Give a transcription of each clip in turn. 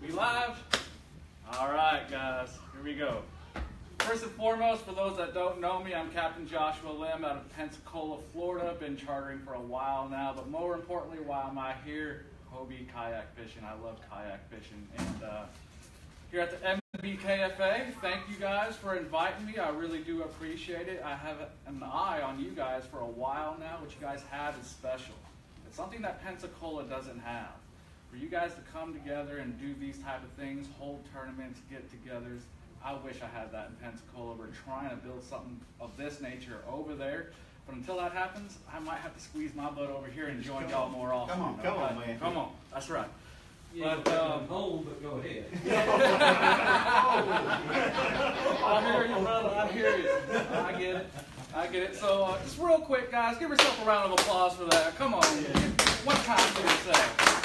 We live? All right, guys, here we go. First and foremost, for those that don't know me, I'm Captain Joshua Lim out of Pensacola, Florida. Been chartering for a while now, but more importantly, why am I here? Hobie kayak fishing. I love kayak fishing. And here at the MBKFA, thank you guys for inviting me. I really do appreciate it. I have an eye on you guys for a while now. What you guys have is special. It's something that Pensacola doesn't have. For you guys to come together and do these type of things, hold tournaments, get-togethers, I wish I had that in Pensacola. We're trying to build something of this nature over there. But until that happens, I might have to squeeze my butt over here and join y'all more often. Come on, man. Come on, that's right. Yeah, but home, but go ahead. I hear you, brother. I hear you. I get it. I get it. So just real quick, guys, give yourself a round of applause for that. Come on. One time for yourself.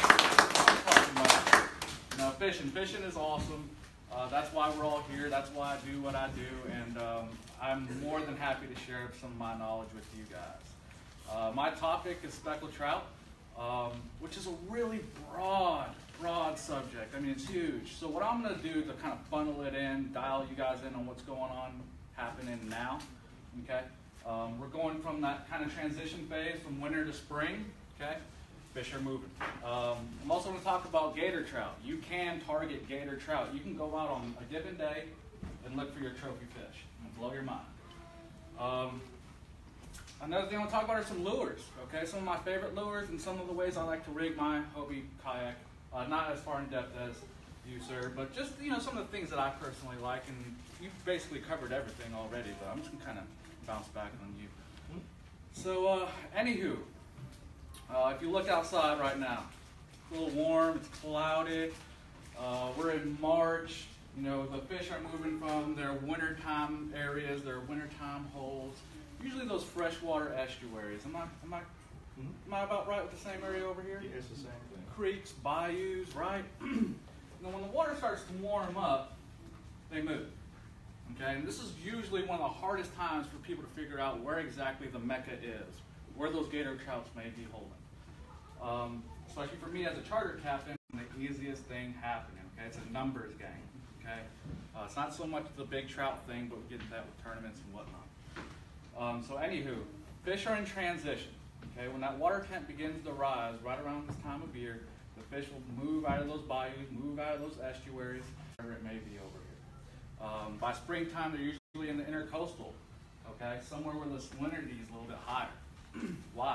Now, fishing is awesome. That's why we're all here. That's why I do what I do, and I'm more than happy to share some of my knowledge with you guys. My topic is speckled trout, which is a really broad subject. I mean, it's huge. So what I'm going to do to kind of funnel it in, dial you guys in on what's going on, happening now. Okay, we're going from that kind of transition phase from winter to spring. Okay. Fish are moving. I'm also going to talk about gator trout. You can target gator trout. You can go out on a given day and look for your trophy fish. It'll blow your mind. Another thing I want to talk about are some lures. Okay, some of my favorite lures and some of the ways I like to rig my Hobie kayak. Not as far in depth as you, sir, but just some of the things that I personally like. And you've basically covered everything already, but I'm just going to kind of bounce back on you. So, anywho. If you look outside right now, it's a little warm, it's cloudy, we're in March, the fish are moving from their wintertime areas, their wintertime holes, usually those freshwater estuaries. Am I about right with the same area over here? Yeah, it's the same thing. Creeks, bayous, right? When the water starts to warm up, they move. Okay, and this is usually one of the hardest times for people to figure out where exactly the mecca is, where those gator trouts may be holding. Especially for me as a charter captain, the easiest thing happening. Okay, it's a numbers game. Okay, it's not so much the big trout thing, but we get into that with tournaments and whatnot. So anywho, fish are in transition. Okay, when that water temp begins to rise right around this time of year, the fish will move out of those bayous, move out of those estuaries, wherever it may be over here. By springtime, they're usually in the intercoastal. Okay, somewhere where the salinity is a little bit higher. Why?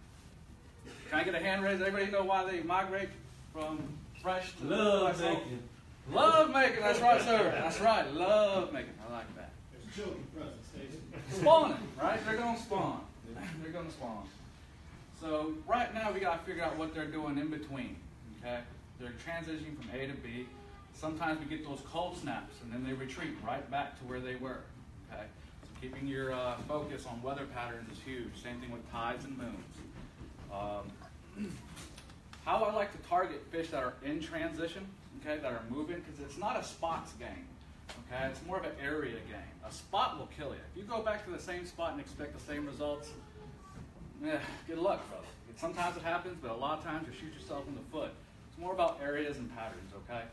Can I get a hand raise? Everybody know why they migrate from fresh to love making? Love making, that's right, sir. That's right, love making. I like that. There's children present, Stacy. Spawning, right? They're going to spawn. They're going to spawn. So right now we got to figure out what they're doing in between. Okay, they're transitioning from A to B. Sometimes we get those cold snaps, and then they retreat right back to where they were. Okay, so keeping your focus on weather patterns is huge. Same thing with tides and moons. How I like to target fish that are in transition, okay, that are moving, because it's not a spots game, okay, it's more of an area game. A spot will kill you. If you go back to the same spot and expect the same results, good luck, brother. Sometimes it happens, but a lot of times you shoot yourself in the foot. It's more about areas and patterns, okay?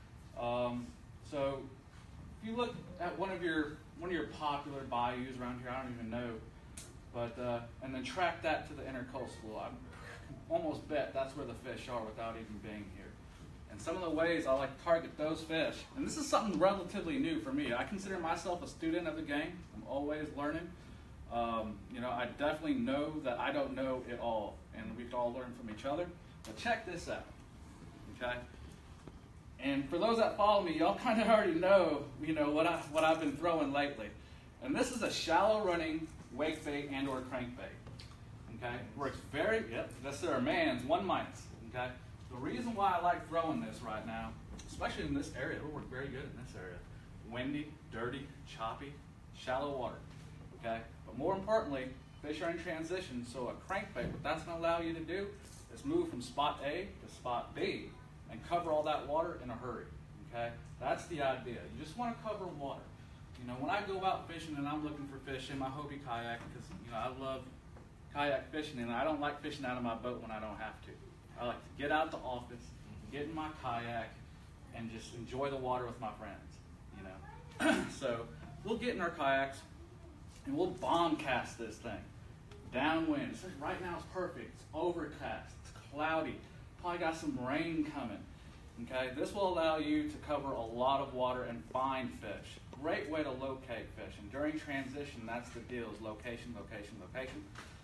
So if you look at one of your popular bayous around here, I don't even know, but and then track that to the intercoastal, I almost bet that's where the fish are without even being here. And some of the ways I like to target those fish, and this is something relatively new for me. I consider myself a student of the game. I'm always learning. I definitely know that I don't know it all, and we can all learn from each other. But check this out, okay? And for those that follow me, y'all kind of already know, what I've been throwing lately. And this is a shallow running wake bait and or crankbait. Okay, works yes sir, man's 1 mites. Okay, the reason why I like throwing this right now, especially in this area, it'll work very good in this area. Windy, dirty, choppy, shallow water. Okay, but more importantly, fish are in transition, so a crankbait, what that's going to allow you to do is move from spot A to spot B and cover all that water in a hurry. Okay, that's the idea. You just want to cover water. When I go out fishing and I'm looking for fish in my Hobie kayak, because I love kayak fishing, and I don't like fishing out of my boat when I don't have to. I like to get out the office, get in my kayak, and just enjoy the water with my friends, you know. So we'll get in our kayaks and we'll bomb cast this thing. Downwind. It says right now it's perfect. It's overcast. It's cloudy. Probably got some rain coming. Okay, this will allow you to cover a lot of water and find fish. Great way to locate fish. And during transition, that's the deal, is location, location, location.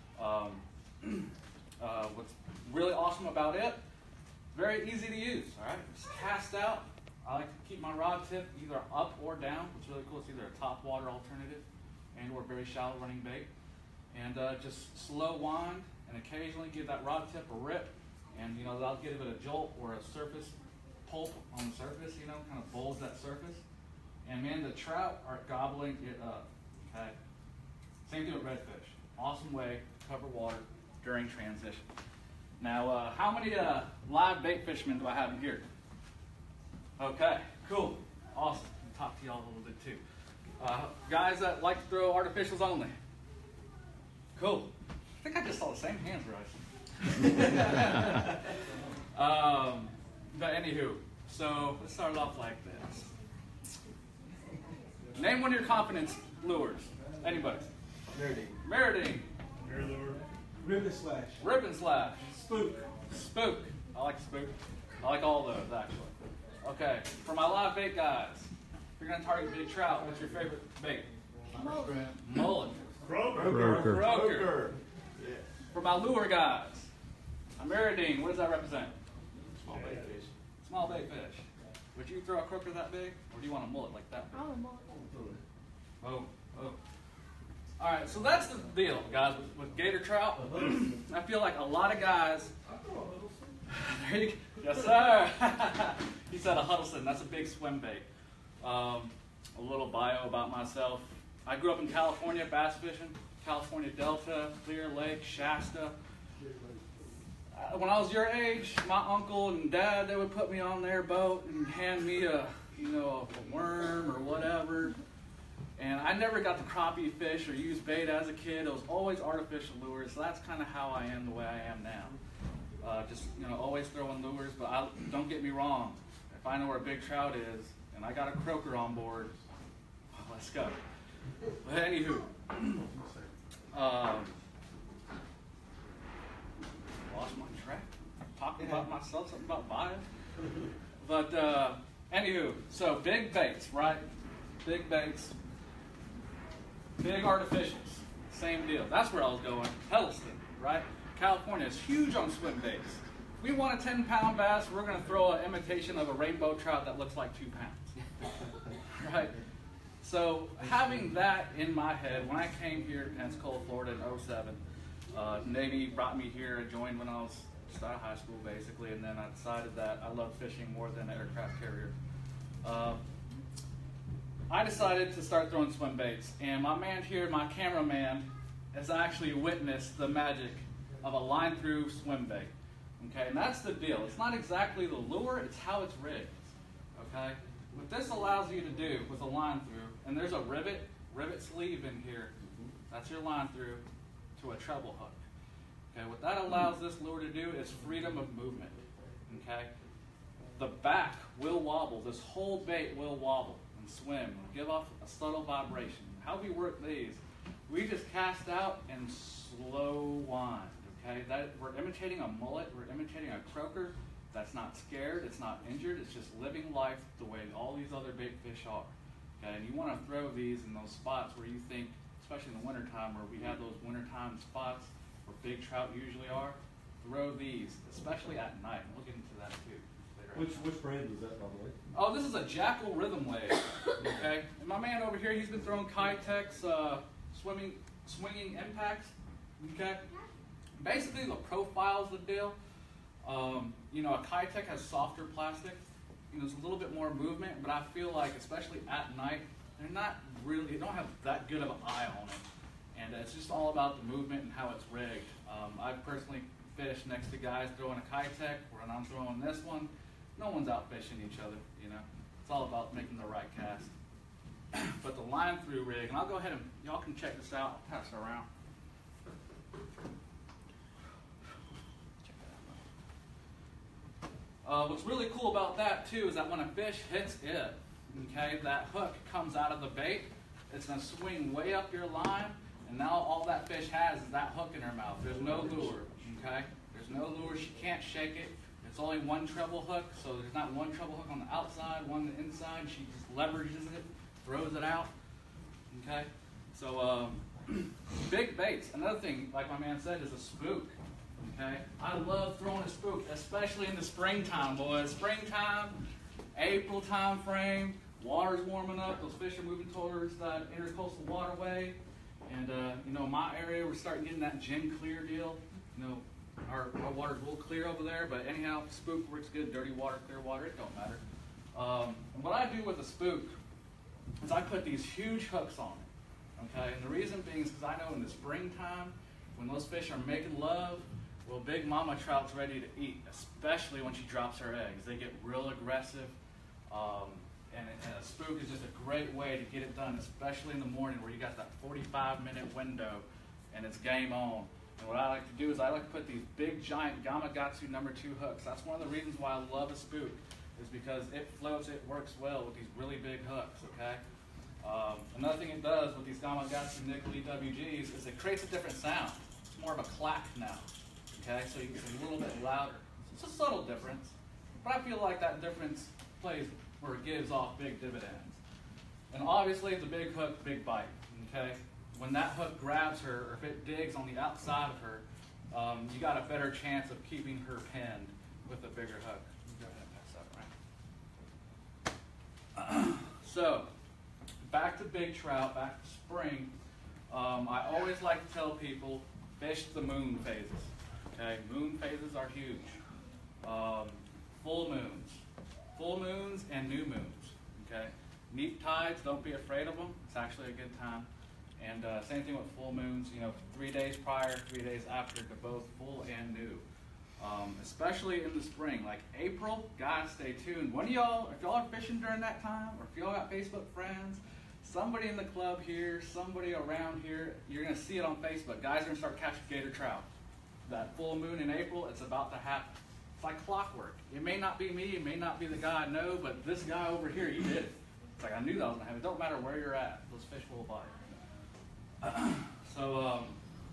What's really awesome about it, very easy to use, all right? Just cast out. I like to keep my rod tip either up or down. What's really cool, it's either a top water alternative and or very shallow running bait. And just slow wind and occasionally give that rod tip a rip. And, you know, that'll give it a jolt or a surface pulp on the surface, you know, kind of bulge that surface. And man, the trout are gobbling it up, okay? Same thing with redfish. Awesome way to cover water during transition. Now, how many live bait fishermen do I have in here? Okay, cool, awesome. I'll talk to y'all a little bit too. Guys that like to throw artificials only. Cool. I think I just saw the same hands rise. But anywho, so let's start off like this. Name one of your confidence lures. Anybody? Meridine. Ribbon slash. Ribbon slash. Spook. Spook. I like spook. I like all those actually. Okay, for my live bait guys, if you're gonna target big trout, what's your favorite bait? Mullet. Croaker. Yeah. For my lure guys, a Meridine, what does that represent? Small bait fish. Small bait fish. Would you throw a croaker that big, or do you want a mullet like that big? Oh, mullet. Oh. All right, so that's the deal, guys, with gator trout. I feel like a lot of guys. There you go. Yes, sir. He said a Huddleston. That's a big swim bait. A little bio about myself. I grew up in California, bass fishing. California Delta, Clear Lake, Shasta. When I was your age, my uncle and dad, they would put me on their boat and hand me a worm or whatever. And I never got to crappie fish or use bait as a kid. It was always artificial lures. So that's kind of how I am the way I am now. Just always throwing lures. But don't get me wrong. If I know where a big trout is and I got a croaker on board, well, let's go. But anywho, lost my track. Talking about myself, something about bio. But anywho, so big baits, right? Big baits. Big artificials, same deal. That's where I was going. Huddleston, right? California is huge on swim baits. If we want a 10-pound bass, we're going to throw an imitation of a rainbow trout that looks like 2 pounds, right? So having that in my head, when I came here to Pensacola, Florida in 2007, Navy brought me here. I joined when I was just out of high school, basically, and then I decided that I love fishing more than an aircraft carrier. I decided to start throwing swim baits, and my man here, my cameraman, has actually witnessed the magic of a line-through swim bait. Okay, and that's the deal. It's not exactly the lure, it's how it's rigged. Okay, what this allows you to do with a line-through, and there's a rivet sleeve in here. That's your line-through to a treble hook. Okay, what that allows this lure to do is freedom of movement. Okay, the back will wobble. This whole bait will wobble and swim and give off a subtle vibration. How we work these, we just cast out and slow wind. Okay, we're imitating a mullet, we're imitating a croaker that's not scared, it's not injured, it's just living life the way all these other bait fish are. Okay, and you want to throw these in those spots where you think, especially in the wintertime, where we have those wintertime spots where big trout usually are, throw these, especially at night. We'll get into that too later. Which brand is that, by the way? Oh, this is a Jackal Rhythm Wave. Okay, and my man over here, he's been throwing Kitex swinging impacts. Okay, basically the profile's the deal. A Kitex has softer plastic. There's a little bit more movement, but I feel like, especially at night, they don't have that good of an eye on it. And it's just all about the movement and how it's rigged. I've personally fished next to guys throwing a Kitex, when I'm throwing this one. No one's out fishing each other, It's all about making the right cast. But the line through rig, and I'll go ahead and y'all can check this out. I'll pass it around. Check What's really cool about that too is that when a fish hits it, okay, that hook comes out of the bait. It's going to swing way up your line, and now all that fish has is that hook in her mouth. There's no lure, okay? There's no lure. She can't shake it. It's only one treble hook, so there's not one treble hook on the outside, one on the inside. She just leverages it, throws it out, okay? So big baits. Another thing, like my man said, is a spook. Okay, I love throwing a spook, especially in the springtime, boys. Springtime, April time frame, water's warming up, those fish are moving towards that intercoastal waterway. And, you know, my area, we're starting getting that gin clear deal. You know, our water's a little clear over there, but anyhow, spook works good. Dirty water, clear water, it don't matter. And what I do with a spook is I put these huge hooks on it. Okay, and the reason being is because I know in the springtime, when those fish are making love, well, big mama trout's ready to eat, especially when she drops her eggs. They get real aggressive, and a spook is just a great way to get it done, especially in the morning where you got that 45-minute window and it's game on. And what I like to do is I like to put these big, giant Gamakatsu #2 hooks. That's one of the reasons why I love a spook, is because it floats, it works well with these really big hooks, okay? Another thing it does with these Gamakatsu Nickel EWGs is it creates a different sound. It's more of a clack now. Okay, so it's a little bit louder. It's a subtle difference, but I feel like that difference plays where it gives off big dividends. And obviously, the big hook, big bite. Okay, when that hook grabs her, or if it digs on the outside of her, you got a better chance of keeping her pinned with a bigger hook. Go ahead and pass that around. So, back to big trout, back to spring. I always like to tell people, fish the moon phases. Okay, moon phases are huge. Full moons and new moons. Okay, neap tides, don't be afraid of them. It's actually a good time. And same thing with full moons. You know, 3 days prior, 3 days after to both full and new. Especially in the spring, like April. Guys, stay tuned. One of y'all, if y'all are fishing during that time, or if y'all got Facebook friends, somebody in the club here, somebody around here, you're gonna see it on Facebook. Guys are gonna start catching gator trout. That full moon in April, it's about to happen. It's like clockwork. It may not be me, it may not be the guy I know, but this guy over here, he did it. It's like I knew that was gonna happen. It don't matter where you're at, those fish will bite. So,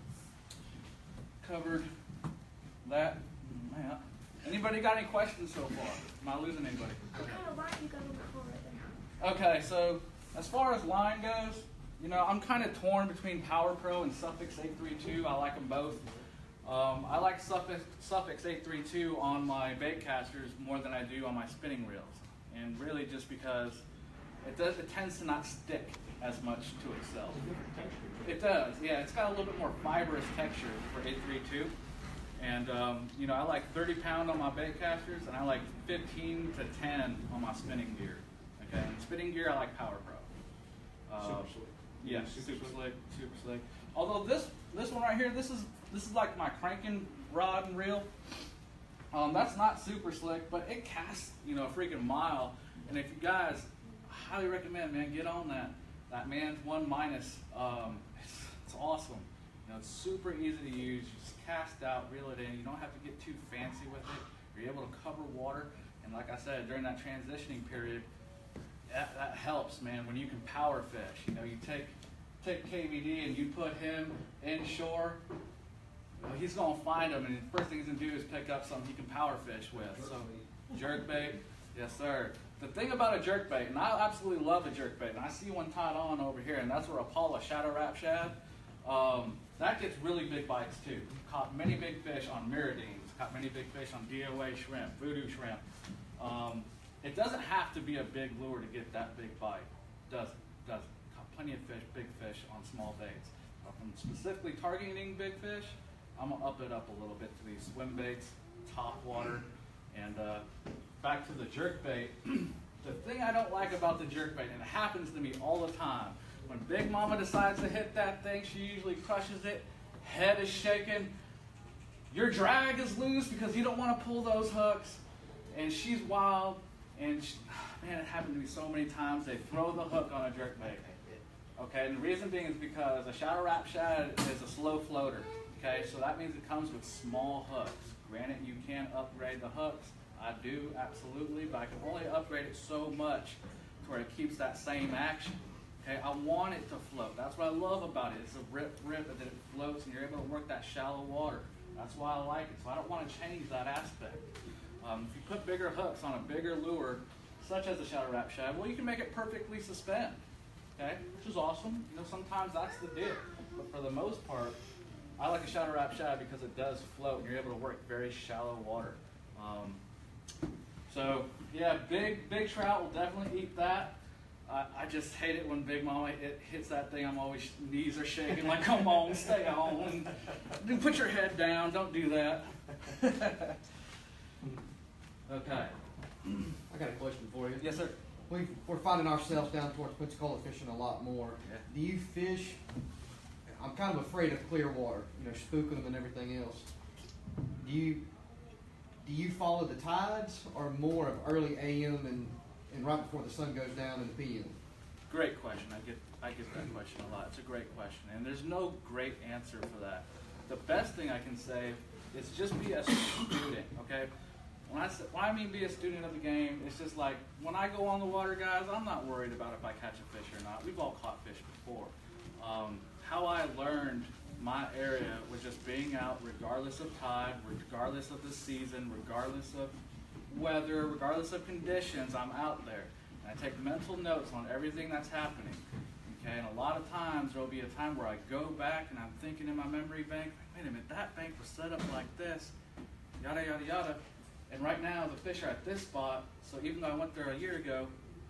covered that. Man. Anybody got any questions so far? Am I losing anybody? What kind of line you go for it? Okay, so as far as line goes, you know, I'm kind of torn between Power Pro and Suffix 832. I like them both. I like Suffix 832 on my bait casters more than I do on my spinning reels, and really just because it tends to not stick as much to itself. It does, yeah. It's got a little bit more fibrous texture for 832, and you know, I like 30 pound on my bait casters, and I like 15 to 10 on my spinning gear. Okay, and spinning gear I like Power Pro. Super slick. Yeah, super slick. Although this one right here, this is like my cranking rod and reel. That's not super slick, but it casts, you know, a freaking mile. And if you guys, I highly recommend, man, get on that Man's 1 Minus. It's awesome. You know, it's super easy to use. You just cast out, reel it in. You don't have to get too fancy with it. You're able to cover water. And like I said, during that transitioning period, that helps, man, when you can power fish. You know, you take KVD and you put him inshore, well, he's going to find them, and the first thing he's going to do is pick up something he can power fish with. So, jerkbait, yes, sir. The thing about a jerkbait, and I absolutely love a jerkbait, and I see one tied on over here, and that's where a Paula Shadow Rap Shad. That gets really big bites too. Caught many big fish on Miradines, caught many big fish on DOA shrimp, voodoo shrimp. It doesn't have to be a big lure to get that big bite. Doesn't. Caught plenty of fish, big fish on small baits. If I'm specifically targeting big fish, I'm gonna up it up a little bit to these swim baits, top water, and back to the jerk bait. The thing I don't like about the jerk bait, and it happens to me all the time, when Big Mama decides to hit that thing, she usually crushes it, head is shaking, your drag is loose because you don't want to pull those hooks, and she's wild, and man, it happened to me so many times. They throw the hook on a jerk bait. Okay, and the reason being is because a Shadow Rap Shad is a slow floater. Okay, so that means it comes with small hooks. Granted, you can upgrade the hooks. I do, absolutely, but I can only upgrade it so much to where it keeps that same action. Okay, I want it to float. That's what I love about it. It's a rip, and then it floats, and you're able to work that shallow water. That's why I like it. So I don't want to change that aspect. If you put bigger hooks on a bigger lure, such as the Shadow Rap Shad, well, you can make it perfectly suspend. Okay, which is awesome. You know, sometimes that's the deal. But for the most part, I like a Shadow Rap Shad because it does float, and you're able to work very shallow water. So yeah, big trout will definitely eat that. I just hate it when Big Mama hits that thing. I'm always, knees are shaking like, come on, stay on. Put your head down, don't do that. Okay. I got a question for you. Yes, sir. We're finding ourselves down towards Pensacola fishing a lot more. Yeah. Do you fish? I'm kind of afraid of clear water, you know, spooking them and everything else. Do you follow the tides or more of early AM and right before the sun goes down in the PM? Great question. I get that question a lot. It's a great question, and there's no great answer for that. The best thing I can say is just be a student, okay? When I mean be a student of the game, it's just like when I go on the water, guys, I'm not worried about if I catch a fish or not. We've all caught fish before. How I learned my area was just being out regardless of tide, regardless of the season, regardless of weather, regardless of conditions, I'm out there. And I take mental notes on everything that's happening. Okay, and a lot of times there will be a time where I go back and I'm thinking in my memory bank, wait a minute, that bank was set up like this, yada, yada, yada. And right now the fish are at this spot, so even though I went there a year ago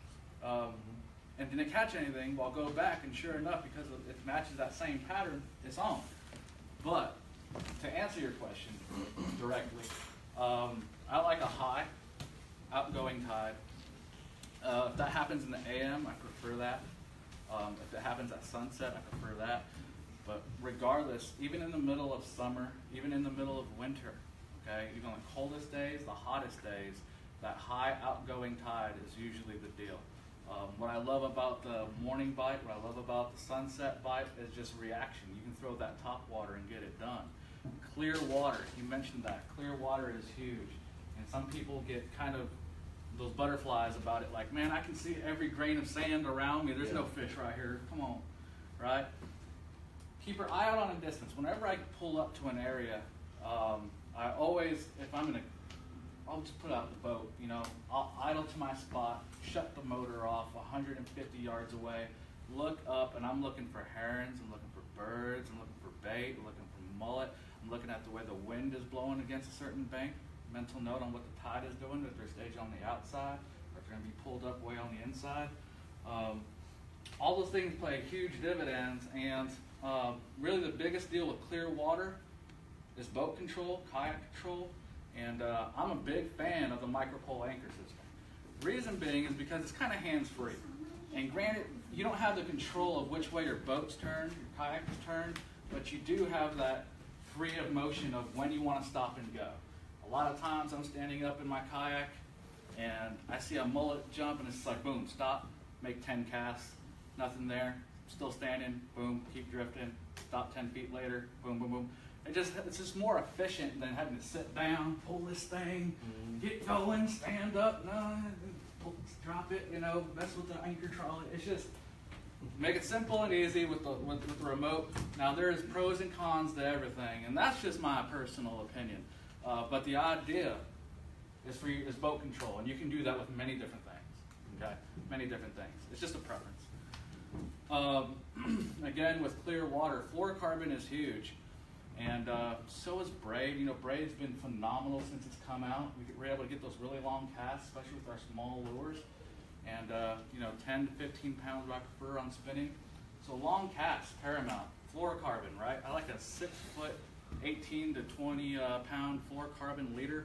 and didn't catch anything, well, I'll go back and sure enough, because it matches that same pattern, it's on. But to answer your question directly, I like a high, outgoing tide. If that happens in the AM, I prefer that. If it happens at sunset, I prefer that. But regardless, even in the middle of summer, even in the middle of winter, okay, even on the coldest days, the hottest days, that high outgoing tide is usually the deal. What I love about the morning bite, what I love about the sunset bite is just reaction. You can throw that top water and get it done. Clear water, you mentioned that. Clear water is huge. And some people get kind of those butterflies about it, like, man, I can see every grain of sand around me. There's no fish right here. Come on, right? Keep your eye out on a distance. Whenever I pull up to an area, I always, if I'm in a, I'll just put out the boat, you know, I'll idle to my spot, shut the motor off 150 yards away, look up, and I'm looking for herons, I'm looking for birds, I'm looking for bait, I'm looking for mullet, I'm looking at the way the wind is blowing against a certain bank, mental note on what the tide is doing, if they're staged on the outside, or if they're going to be pulled up way on the inside. All those things play huge dividends, and really the biggest deal with clear water is boat control, kayak control, and I'm a big fan of the micropole anchor system. Reason being is because it's kind of hands-free. And granted, you don't have the control of which way your boat's turned, your kayak is turned, but you do have that free of motion of when you want to stop and go. A lot of times I'm standing up in my kayak and I see a mullet jump and it's like, boom, stop, make 10 casts, nothing there, still standing, boom, keep drifting, stop 10 feet later, boom, boom, boom. It's just more efficient than having to sit down, pull this thing, get going, stand up, drop it, you know, mess with the anchor trolley. It's just make it simple and easy with the remote. Now there's pros and cons to everything, and that's just my personal opinion. But the idea is boat control, and you can do that with many different things. Okay, many different things. It's just a preference. Again, with clear water, fluorocarbon is huge. And so is braid. You know, braid's been phenomenal since it's come out. We're able to get those really long casts, especially with our small lures. And, you know, 10 to 15 pounds I prefer on spinning. So long casts, paramount. Fluorocarbon, right? I like a 6 foot, 18 to 20 pound fluorocarbon leader.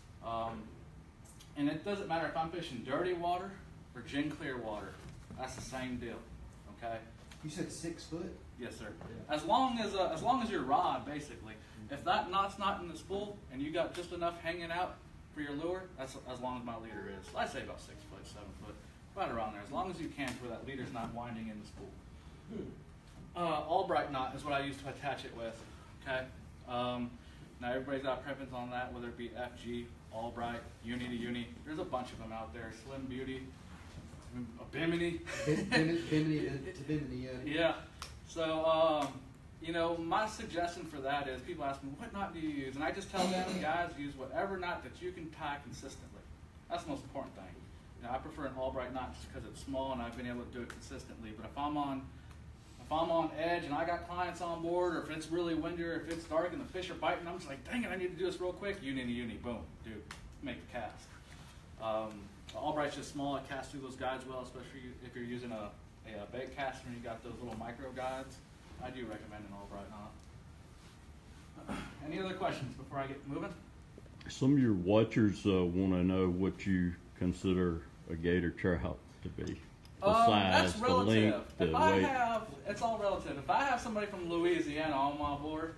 And it doesn't matter if I'm fishing dirty water or gin clear water. That's the same deal, okay? You said 6 foot? Yes, sir. As long as your rod, basically, if that knot's not in the spool and you got just enough hanging out for your lure, that's as long as my leader is. I say about 6 foot, 7 foot, right around there. As long as you can, where that leader's not winding in the spool. Albright knot is what I use to attach it with. Okay. Now everybody's got preference on that, whether it be FG, Albright, Uni to Uni. There's a bunch of them out there. Slim Beauty, Bimini. Bimini to Bimini, yeah. Yeah. So, you know, my suggestion for that is people ask me, what knot do you use? And I just tell them, guys, use whatever knot that you can tie consistently. That's the most important thing. You know, I prefer an Albright knot just because it's small and I've been able to do it consistently. But if I'm on edge and I got clients on board, or if it's really windy, or if it's dark and the fish are biting, I'm just like, dang it, I need to do this real quick. Uni to Uni, boom, dude, make the cast. Albright's just small. It casts through those guides well, especially if you're using a bait caster and you got those little micro guides. I do recommend an Albright knot. Any other questions before I get moving? Some of your watchers want to know what you consider a gator trout to be. The size, that's the relative. length, the If I weight. have, it's all relative. If I have somebody from Louisiana on my boat,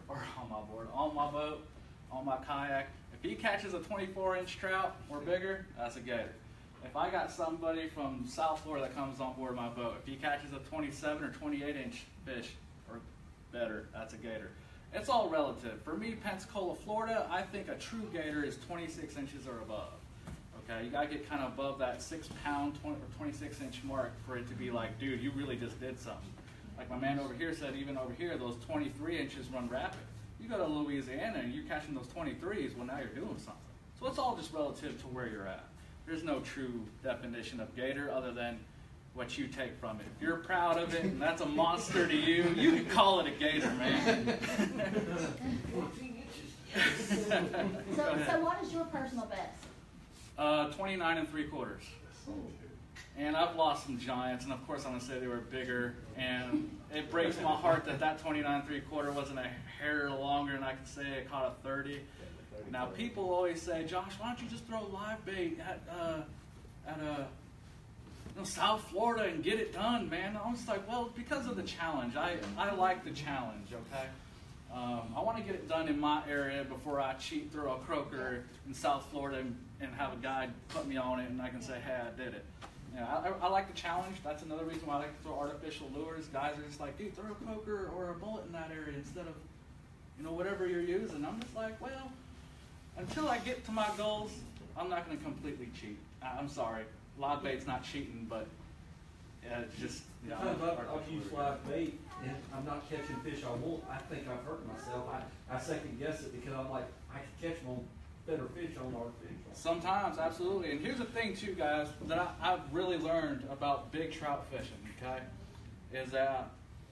on my kayak, if he catches a 24-inch trout or bigger, that's a gator. If I got somebody from South Florida that comes on board my boat, if he catches a 27 or 28-inch fish or better, that's a gator. It's all relative. For me, Pensacola, Florida, I think a true gator is 26 inches or above. Okay, you gotta get kind of above that 6-pound, 20 or 26-inch mark for it to be like, dude, you really just did something. Like my man over here said, even over here, those 23 inches run rapid. You go to Louisiana and you're catching those 23s, well, now you're doing something. So it's all just relative to where you're at. There's no true definition of gator other than what you take from it. If you're proud of it and that's a monster to you, you can call it a gator, man. 14 inches, yes. So what is your personal best? 29 3/4. And I've lost some giants, and of course I'm going to say they were bigger, and it breaks my heart that 29 3/4 wasn't a hair longer, and I could say I caught a 30. Now people always say, Josh, why don't you just throw live bait at South Florida and get it done, man? I'm just like, well, because of the challenge. I like the challenge, okay? I want to get it done in my area before I cheat throw a croaker in South Florida and have a guy put me on it and I can say, hey, I did it. You know, I like the challenge. That's another reason why I like to throw artificial lures. Guys are just like, dude, throw a croaker or a bullet in that area instead of, you know, whatever you're using. I'm just like, well, until I get to my goals, I'm not going to completely cheat. I'm sorry. Live bait's not cheating, but yeah, it's just, you know. Sometimes I'll use live bait and I'm not catching fish I want. I think I've hurt myself. I second guess it because I'm like, I can catch them on better fish on artificial. Sometimes, absolutely. And here's the thing too, guys, that I've really learned about big trout fishing, okay, is that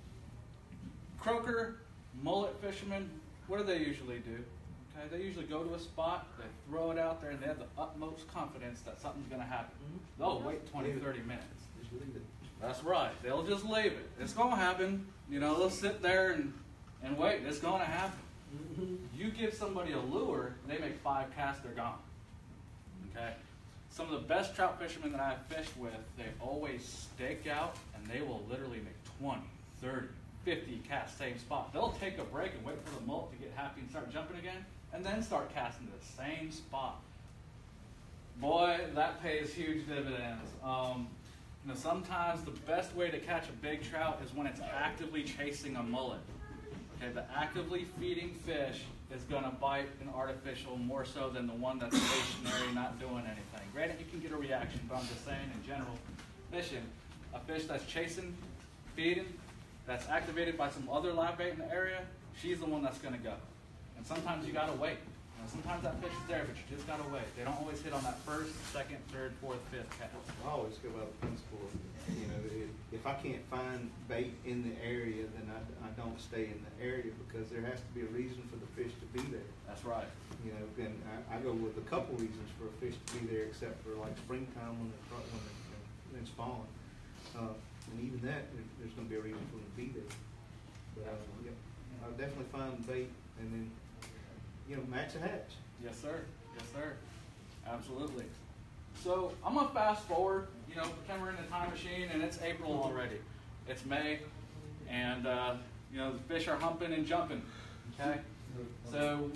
croaker, mullet fishermen, what do they usually do? Okay, they usually go to a spot, they throw it out there, and they have the utmost confidence that something's going to happen. They'll wait 20, 30 minutes. Just leave it. That's right. They'll just leave it. It's going to happen. You know, they'll sit there and wait. It's going to happen. You give somebody a lure, they make 5 casts, they're gone. Okay? Some of the best trout fishermen that I've fished with, they always stake out, and they will literally make 20, 30, 50 casts, same spot. They'll take a break and wait for the mullet to get happy and start jumping again, and then start casting to the same spot. Boy, that pays huge dividends. You know, sometimes the best way to catch a big trout is when it's actively chasing a mullet. Okay, the actively feeding fish is going to bite an artificial more so than the one that's stationary, not doing anything. Granted, you can get a reaction, but I'm just saying in general, fishing, a fish that's chasing, feeding, that's activated by some other live bait in the area, she's the one that's going to go. And sometimes you got to wait. You know, sometimes that fish is there, but you just got to wait. They don't always hit on that first, second, third, fourth, fifth cast. I always go by the principle of, you know, if I can't find bait in the area, then I don't stay in the area because there has to be a reason for the fish to be there. That's right. You know, and I go with a couple reasons for a fish to be there, except for like springtime when it's falling. And even that, there's going to be a reason for them to be there. But yeah, I'll definitely find bait and then, you know, match a hatch. Yes, sir. Yes, sir. Absolutely. So I'm going to fast forward, you know, pretend we're in a time machine and it's April already. It's May, and, you know, the fish are humping and jumping, okay? So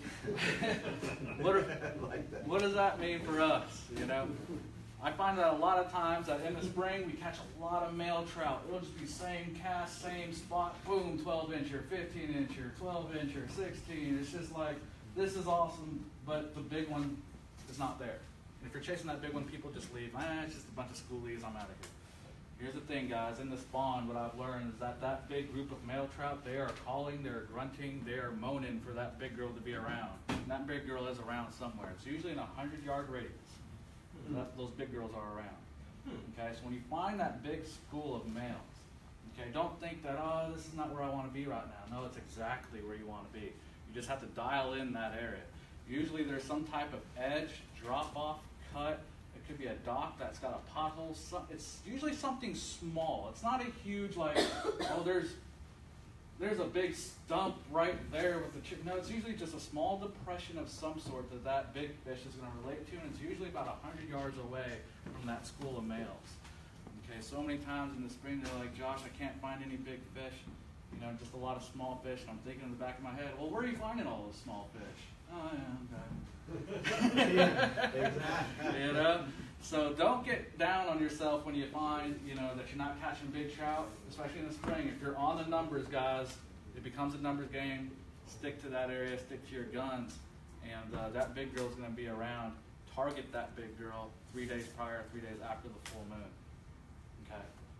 what does that mean for us, you know? I find that a lot of times that in the spring we catch a lot of male trout. It'll just be same cast, same spot, boom, 12-incher, 15-incher, 12-incher, 16. It's just like, this is awesome, but the big one is not there. And if you're chasing that big one, people just leave. It's just a bunch of schoolies, I'm out of here. Here's the thing, guys. In this spawn, what I've learned is that big group of male trout, they are calling, they're grunting, they are moaning for that big girl to be around. And that big girl is around somewhere. It's usually in a 100-yard radius. Those big girls are around. Okay, so when you find that big school of males, okay, don't think that, oh, this is not where I want to be right now. No, it's exactly where you want to be. You just have to dial in that area. Usually there's some type of edge, drop-off, cut. It could be a dock that's got a pothole. It's usually something small. It's not a huge, like, oh, there's a big stump right there with the chip. No, it's usually just a small depression of some sort that big fish is going to relate to, and it's usually about 100 yards away from that school of males. Okay, so many times in the spring they're like, Josh, I can't find any big fish. You know, just a lot of small fish. And I'm thinking in the back of my head, well, where are you finding all those small fish? Oh, yeah, okay. You know, so don't get down on yourself when you find, you know, that you're not catching big trout, especially in the spring. If you're on the numbers, guys, it becomes a numbers game. Stick to that area, stick to your guns, and that big girl's going to be around. Target that big girl 3 days prior, 3 days after the full moon. Okay.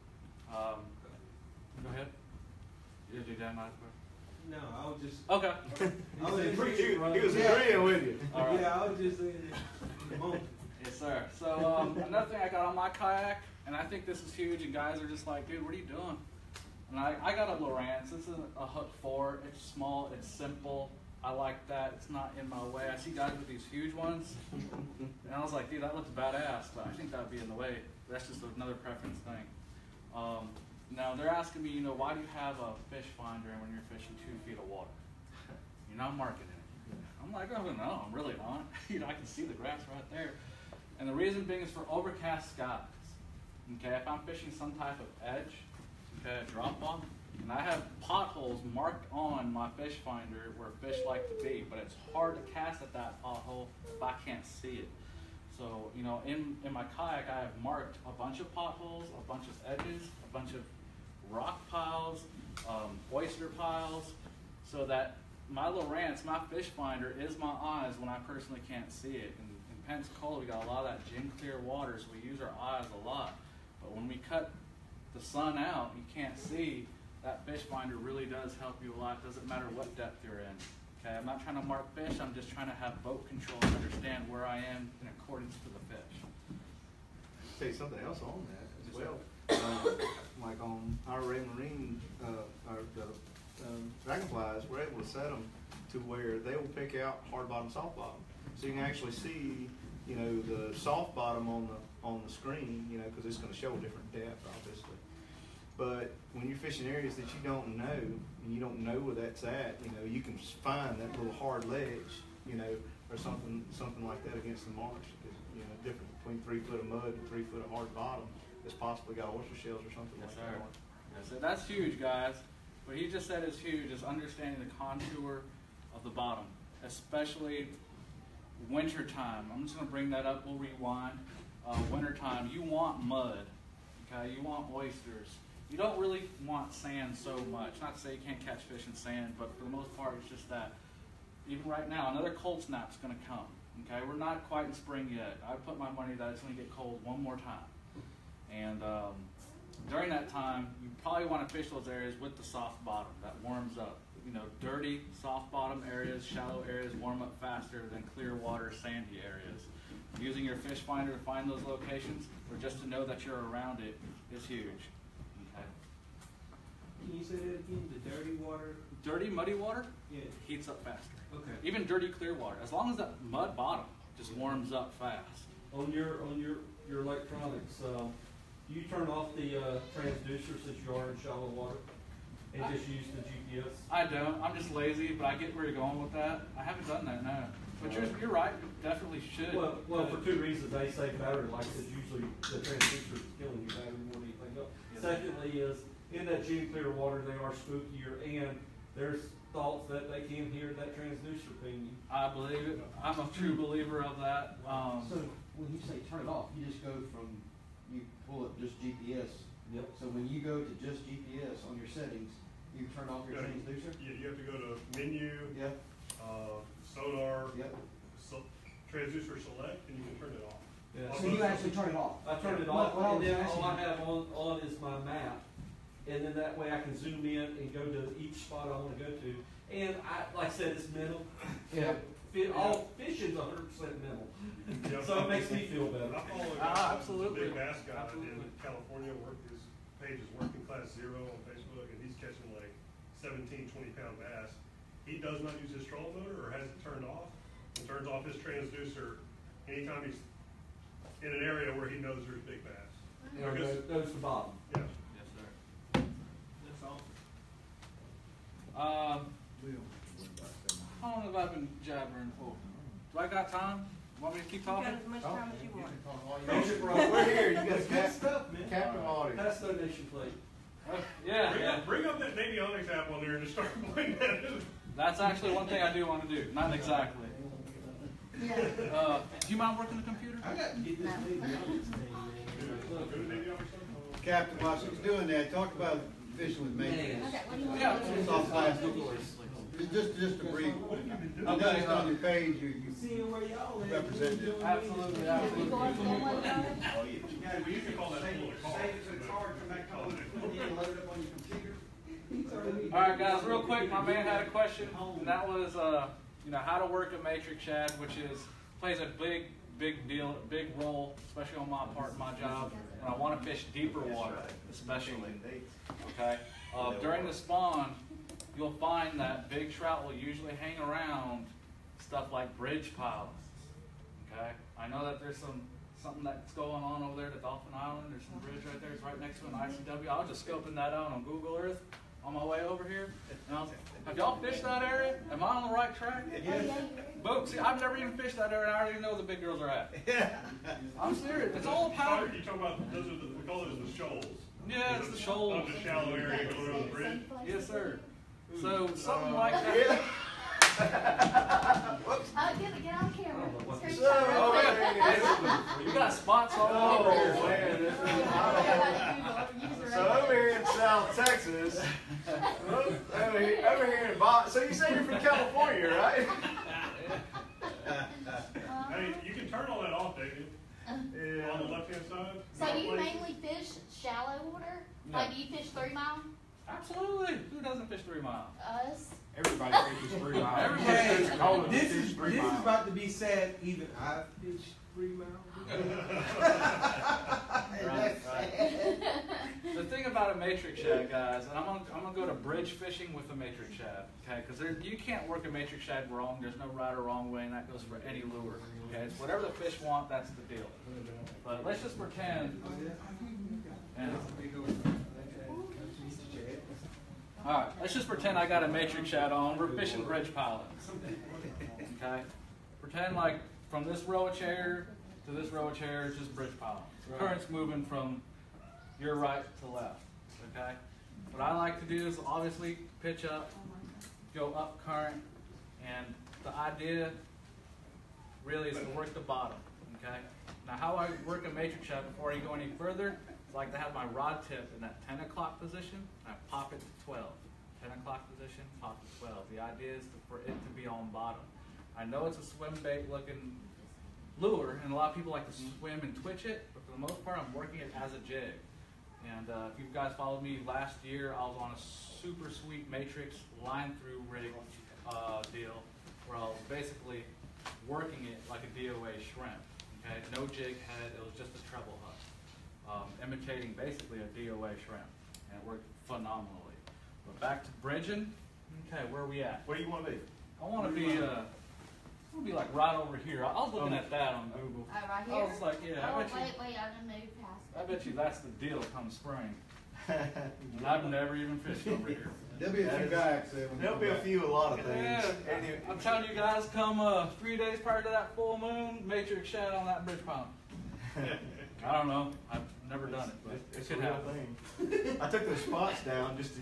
Go ahead. You do that, Mike? No, I was just. Okay. He was agreeing with you. All right. Yeah, I was just saying. Yes, sir. So another thing I got on my kayak, and I think this is huge, and guys are just like, dude, what are you doing? And I got a Lowrance. This is a Hook 4. It's small. It's simple. I like that. It's not in my way. I see guys with these huge ones, and I was like, dude, that looks badass, but I think that would be in the way. That's just another preference thing. Now, they're asking me, you know, why do you have a fish finder when you're fishing 2 feet of water? You're not marketing it. I'm like, oh, no, I'm really not. You know, I can see the grass right there. And the reason being is for overcast skies. Okay, if I'm fishing some type of edge, okay, a drop off, and I have potholes marked on my fish finder where fish like to be, but it's hard to cast at that pothole if I can't see it. So, you know, in my kayak, I have marked a bunch of potholes, a bunch of edges, a bunch of rock piles, oyster piles, so that my Lowrance, my fish finder, is my eyes when I personally can't see it. In Pensacola, we got a lot of that gin clear water, so we use our eyes a lot. But when we cut the sun out, you can't see, that fish finder really does help you a lot. It doesn't matter what depth you're in. Okay, I'm not trying to mark fish, I'm just trying to have boat control and understand where I am in accordance to the fish. I'll tell you something else on that as well. Like on our Ray Marine, dragonflies, we're able to set them to where they will pick out hard bottom, soft bottom. So you can actually see, you know, the soft bottom on the screen, you know, because it's going to show a different depth, obviously. But when you're fishing areas that you don't know, and you don't know where that's at, you know, you can find that little hard ledge, you know, or something like that against the marsh. You know, difference between 3 foot of mud and 3 foot of hard bottom that's possibly got oyster shells or something like that. Yes, sir. That's huge, guys. What he just said is huge, is understanding the contour of the bottom, especially wintertime. I'm just going to bring that up. We'll rewind. Wintertime, you want mud. Okay, you want oysters. You don't really want sand so much. Not to say you can't catch fish in sand, but for the most part, it's just that. Even right now, another cold snap's going to come. Okay, we're not quite in spring yet. I put my money that it's going to get cold one more time. And during that time, you probably want to fish those areas with the soft bottom that warms up. You know, dirty, soft bottom areas, shallow areas warm up faster than clear water, sandy areas. Using your fish finder to find those locations, or just to know that you're around it, is huge. Okay. Can you say that again? The dirty water? Dirty, muddy water? Yeah. Heats up faster. Okay. Even dirty, clear water. As long as that mud bottom just warms up fast. On your electronics, do you turn off the transducer since you are in shallow water and just use the GPS? I don't. I'm just lazy, but I get where you're going with that. I haven't done that, no. But you're right. You definitely should. Well, for 2 reasons. A, save battery life, because usually the transducer is killing your battery more than anything else. Yes. Secondly is, in that gin clear water, they are spookier, and there's thoughts that they can hear that transducer ping you. I believe it. I'm a true believer of that. So when you say turn it off, you just go from, you pull up just GPS. Yep. So when you go to just GPS on your settings, you turn off your transducer? You have to go to menu, Yep. sonar, Yep. transducer select, and you can turn it off. Yeah. On So you both actually turn it off? I turn it Well, off, well, and then yeah, all I actually- have on is my map. And then that way I can zoom in and go to each spot I wanna go to. And like I said, it's mental. Yeah. All fishing's 100% mental. Yeah. So it makes me feel better. I follow a Ah, guy, absolutely. a big bass guy Absolutely. in California. His page is Working Class Zero on Facebook, and he's catching like 17, 20-pound bass. He does not use his trolling motor or has it turned off, and turns off his transducer anytime he's in an area where he knows there's big bass. You know, goes to bottom. Yeah. Yes, sir. That's all. How long have I been jabbering for? Do I got time? Want me to keep You got talking? as much time as you want. We're here, you got It's good stuff, man. captain audience. Pass donation plate. Yeah. Bring up that Navionics app on there and just start playing that. That's actually one thing I do want to do. Not exactly. Yeah. Do you mind working the computer? I got to get this baby on this thing, Go to man. Navionics.com. Captain, while she's doing that, talk about fishing with Matrix. Okay, what do you want Yeah. to do? It's off plastic. Just to brief. I noticed on your page, you Seeing where y'all at. represent it. Absolutely, You absolutely. going to one way or another? Yeah, we used to call that pull a car. All right, guys, real quick, my man had a question, and that was, how to work a matrix shad, which plays a big deal, big role, especially on my part of my job, when I want to fish deeper water, especially. Okay, during the spawn, you'll find that big trout will usually hang around stuff like bridge piles. Okay, I know that there's something that's going on over there at Dolphin Island. There's some bridge right there. It's right next to an ICW. I was just scoping that out on Google Earth on my way over here. And I was like, have y'all fished that area? Am I on the right track? Boom. See, I've never even fished that area, and I already know where the big girls are at. I'm serious. It's all powder. You talking about we call those the shoals. Yeah, it's the shoals. Of the shallow area going over the bridge. Yes, sir. So something like that. Get on camera. Screenshot Oh, real yeah. You got spots all over here. quick. So over here in South Texas, over here in Boston. So you say you're from California, right? Hey, you can turn all that off, David. Yeah. On the left-hand side. So do you Place. mainly fish shallow water? No. Like do you fish 3 mile? Absolutely. Who doesn't fish 3 miles? Us? Everybody fishes 3 miles. Everybody Hey, fishes 3 miles. this is about to be sad. Even I fish 3 miles. The thing about a matrix shad, guys, and I'm gonna go to bridge fishing with a matrix shad, okay? Because you can't work a matrix shad wrong. There's no right or wrong way, and that goes for any lure. Okay, it's whatever the fish want. That's the deal. But let's just pretend. All right, let's just pretend I got a matrix shad on. We're fishing bridge pilots. Okay, pretend like from this row of chair to this row of chair is just bridge pilots. Current's moving from your right to left. Okay, what I like to do is obviously pitch up, go up current, and the idea really is to work the bottom. Okay, now how I work a matrix shad before I go any further. I like to have my rod tip in that 10 o'clock position. I pop it to 12. 10 o'clock position, pop to 12. The idea is for it to be on bottom. I know it's a swim bait looking lure, and a lot of people like to swim and twitch it, but for the most part, I'm working it as a jig. And if you guys followed me last year, I was on a super sweet matrix line through rig deal, where I was basically working it like a DOA shrimp. Okay, no jig head, it was just a treble hook. Imitating basically a DOA shrimp, and it worked phenomenally. But back to bridging. Okay, where are we at? Where do you want to be? I want to be like right over here. I was looking at that on Google. Right I here? was like, yeah, Oh, I bet you. wait, I didn't move past it. I bet you that's the deal come spring. And I've never even fished over here. There'll be a few kayaks there. when you There'll come be a back. few, a lot of things. Yeah, I'm telling you guys, come 3 days prior to that full moon, matrix shad on that bridge pond. I don't know. I've never done it, but It's it a could real happen. thing. I took those spots down just to,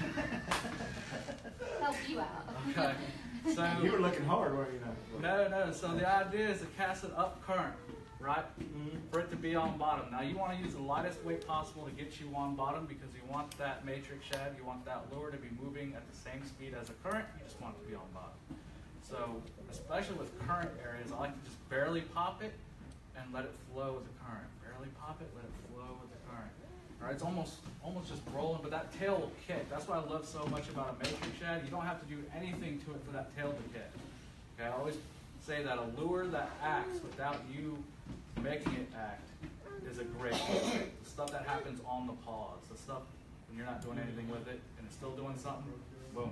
Help you out. Okay. So you were looking hard, weren't you? no. So the idea is to cast it up current, right? For it to be on bottom. Now you want to use the lightest weight possible to get you on bottom because you want that matrix shad, you want that lure to be moving at the same speed as the current. You just want it to be on bottom. So especially with current areas, I like to just barely pop it and let it flow with the current. Barely pop it, let it flow with the current. All right, it's almost just rolling, but that tail will kick. That's what I love so much about a matrix shad. You don't have to do anything to it for that tail to kick. Okay, I always say that a lure that acts without you making it act is a great lure. The stuff that happens on the pause, the stuff when you're not doing anything with it and it's still doing something, boom.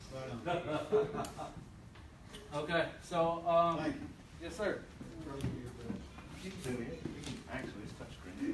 Okay, so Thank you. yes, sir. Actually, it's touchscreen.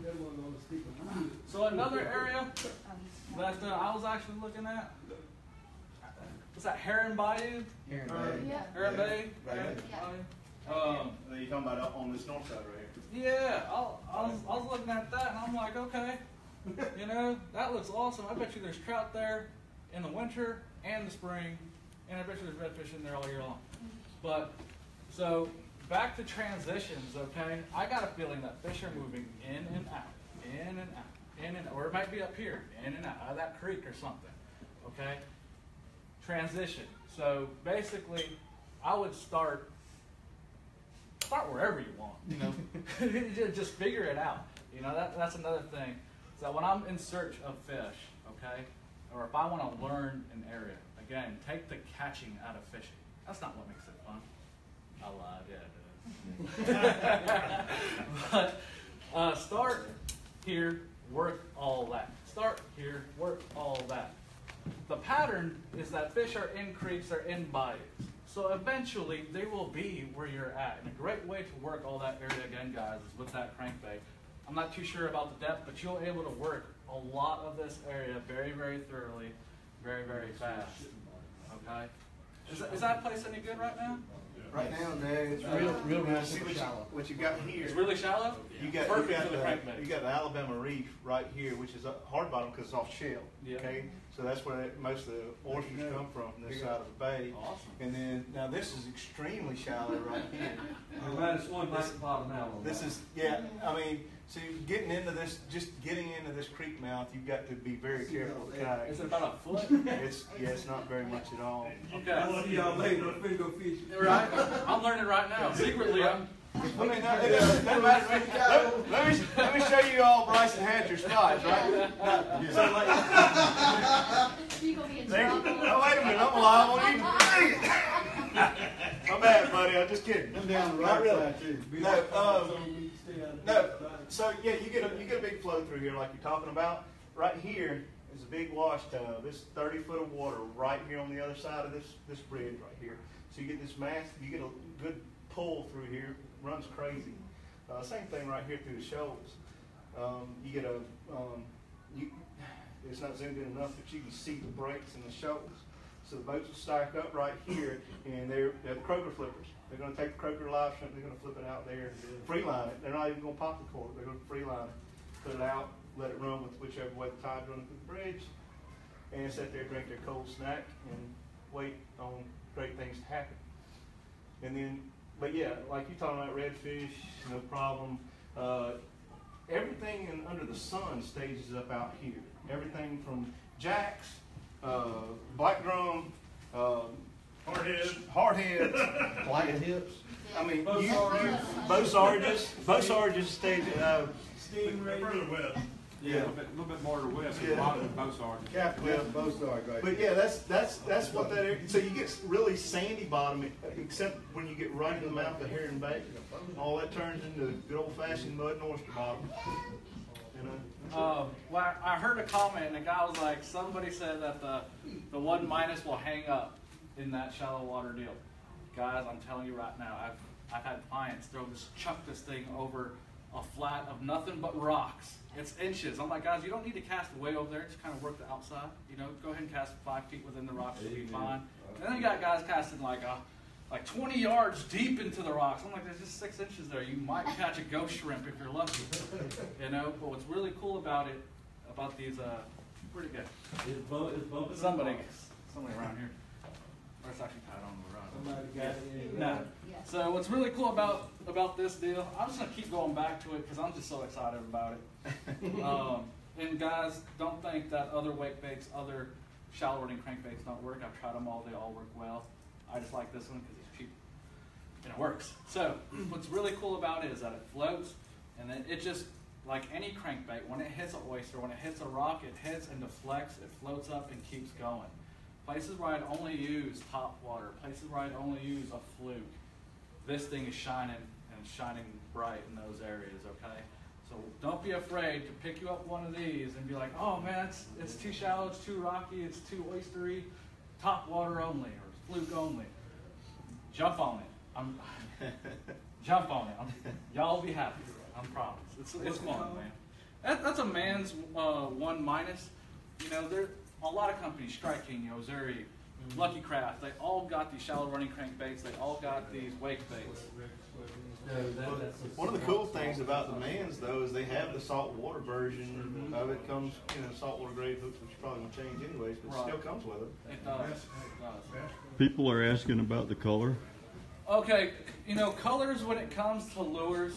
So another area that I was actually looking at, what's that, Heron Bayou? Heron Or- Bay. Yeah. Heron Bay? Right. Heron Yeah. Bayou? You're talking about up on this north side right here. Yeah, I was looking at that and I'm like, okay, you know, that looks awesome. I bet you there's trout there in the winter and the spring, and I bet you there's redfish in there all year long. But, so, back to transitions, okay? I got a feeling that fish are moving in and out, in and out, in and out, or it might be up here, in and out of that creek or something, okay? Transition. So, basically, I would start wherever you want, you know, just figure it out. You know, that's another thing. So when I'm in search of fish, okay, or if I want to learn an area, again, take the catching out of fishing. That's not what makes it fun. I lied, yeah, it is. But start here, work all that. Start here, work all that. The pattern is that fish are in creeks or in bayous. So eventually, they will be where you're at. And a great way to work all that area again, guys, is with that crankbait. I'm not too sure about the depth, but you'll be able to work a lot of this area very, very thoroughly, very, very fast. Okay? Is that place any good right now? Right now, no, it's Real see super shallow. what you got here. It's really shallow? Perfect for the crankbait. You got the Alabama Reef right here, which is a hard bottom because it's off shell. Yeah. Okay, so that's where most of the oysters come from this side of the bay. Awesome. And then now this is extremely shallow right here. Minus one, nice bottom out on This that. is I mean, so getting into this, just getting into this creek mouth, you've got to be very careful with kayak. Is it about a foot? It's not very much at all. Okay. I'll see y'all later. No fish, go fish. Right? I'm learning right now. Secretly, I'm. I mean, it doesn't matter. Let me show you all Bryson Hatcher's spots, right? So like, You gonna be in thank you. trouble. Oh, wait a minute, I'm live on you. My bad, buddy. I'm just kidding. I'm down the Not right really. side too. No. So yeah, you get a big flow through here, like you're talking about. Right here is a big wash tub. This 30-foot of water right here on the other side of this bridge right here. So you get this you get a good pull through here. Runs crazy. Same thing right here through the shoals. You get it's not zoomed in enough that you can see the breaks in the shoals. So the boats will stack up right here, and they're the croaker flippers. They're going to take the croaker live shrimp, they're going to flip it out there, free line it. They're not even going to pop the cork. They're going to free line it, put it out, let it run with whichever way the tide's running through the bridge, and sit there, drink their cold snack, and wait on great things to happen. And then, but yeah, like you're talking about redfish, no problem. Everything under the sun stages up out here. Everything from jacks, black drum, hardhead, Black hips. I mean, Bow sarges stage. They're further west. Yeah. A little bit more to the west, Yeah. a lot of the bow sergeants. Cap cliff, both sides right But there. yeah, that's what that area. So you get really sandy bottom, except when you get right in the mouth of Heron Bay. All that turns into good old fashioned mud and oyster bottom. You know. Well, I heard a comment, and the guy was like, somebody said that the 1- will hang up in that shallow water deal. Guys, I'm telling you right now, I've had clients chuck this thing over a flat of nothing but rocks. It's inches. I'm like, guys, you don't need to cast way over there. Just kind of work the outside. You know, go ahead and cast 5 feet within the rocks. You'll be fine. And then you got guys casting like 20 yards deep into the rocks. I'm like, there's just 6 inches there. You might catch a ghost shrimp if you're lucky. You know, but what's really cool about these, pretty good. It's bumping. Somebody around here. Or it's actually tied on the rod. Somebody got it in. No. Yeah. So what's really cool about this deal, I'm just gonna keep going back to it because I'm just so excited about it. And guys, don't think that other wake baits, other shallow running crankbaits don't work. I've tried them all; they all work well. I just like this one because it's cheap and it works. So what's really cool about it is that it floats, and then it just, like any crankbait, when it hits an oyster, when it hits a rock, it hits and deflects, it floats up and keeps going. Places where I'd only use top water, places where I'd only use a fluke, this thing is shining and shining bright in those areas, okay? So don't be afraid to pick you up one of these and be like, oh man, it's too shallow, it's too rocky, it's too oystery, top water only, or fluke only. Jump on it. Jump on it. Y'all will be happy. I promise. It's fun, man. That's a man's 1 minus. You know, there a lot of companies, Strike King, Ozuri, Lucky Craft, they all got these shallow running crankbaits. They all got these wake baits. One of the cool things about the Mans, though, is they have the saltwater version of it. Comes, saltwater grade hooks, which you probably won't change anyways, but it still comes with it. It does. It does. People are asking about the color. Okay, colors when it comes to lures.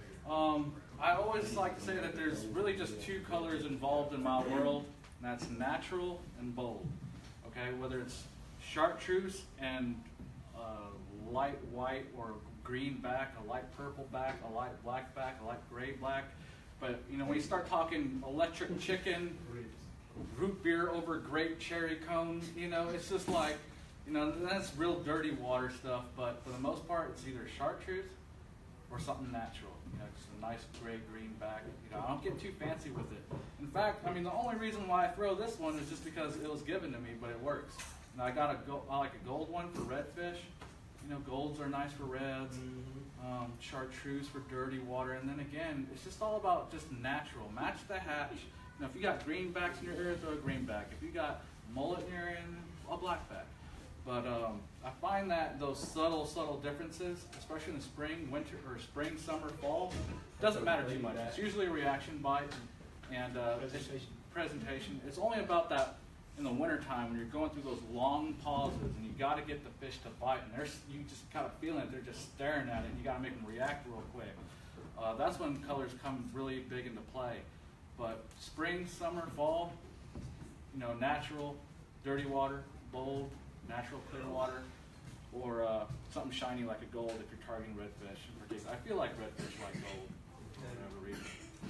I always like to say that there's really just 2 colors involved in my world, and that's natural and bold. Okay, whether it's chartreuse and light white or green back, a light purple back, a light black back, a light gray black. But when you start talking electric chicken, root beer over grape cherry cone, it's just like, that's real dirty water stuff. But for the most part, it's either chartreuse or something natural. Just a nice gray-green back. I don't get too fancy with it. In fact, the only reason why I throw this one is just because it was given to me, but it works. And I like a gold one for redfish. Golds are nice for reds. Chartreuse for dirty water. And then again, it's just all about just natural. Match the hatch. If you got greenbacks in your area, throw a greenback. If you got mullet in your area, a blackback. But I find that those subtle differences, especially in the spring, winter, or spring, summer, fall, doesn't matter too much. It's usually a reaction bite and presentation. It's only about that in the wintertime when you're going through those long pauses and you got to get the fish to bite, and you just kind of feeling it. They're just staring at it, and you got to make them react real quick. That's when colors come really big into play. But spring, summer, fall, natural, dirty water, bold, natural clear water, or something shiny like a gold if you're targeting redfish in particular. I feel like redfish like gold for whatever reason.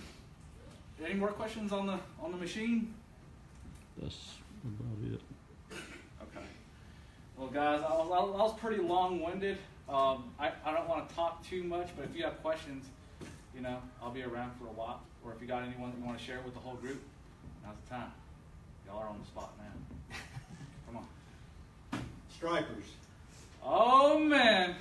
Any more questions on the machine? That's about it. Okay. Well, guys, I was pretty long-winded. I don't want to talk too much, but if you have questions, I'll be around for a while. Or if you got anyone that you want to share with the whole group, now's the time. Y'all are on the spot now. Come on. Stripers. Oh, man.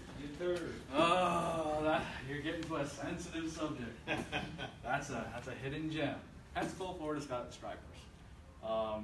Oh, you're getting to a sensitive subject. That's a hidden gem. Pensacola, Florida's got stripers.